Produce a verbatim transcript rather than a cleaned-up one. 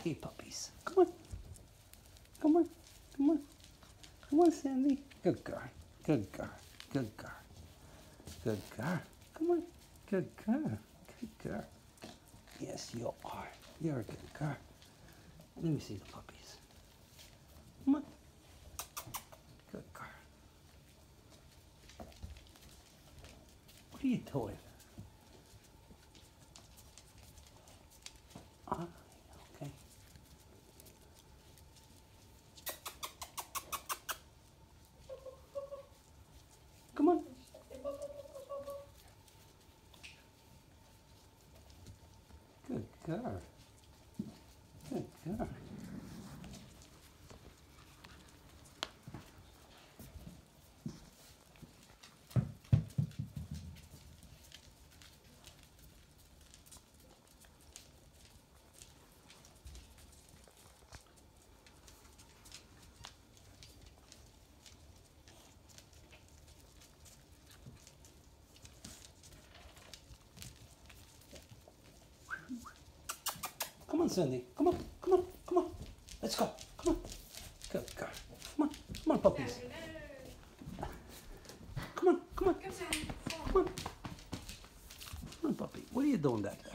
Hey, puppies. Come on. Come on. Come on. Come on, Sandy. Good girl. Good girl. Good girl. Good girl. Come on. Good girl. Good girl. Yes, you are. You're a good girl. Let me see the puppies. Come on. Good girl. What are you doing? Ah, okay. Come on. Good girl. Good girl. Come on, Cindy. Come on. Come on. Come on. Let's go. Come on. Good girl. Come on. Come on, puppies. Come on. Come on. Come on. Come on, puppy. What are you doing back there?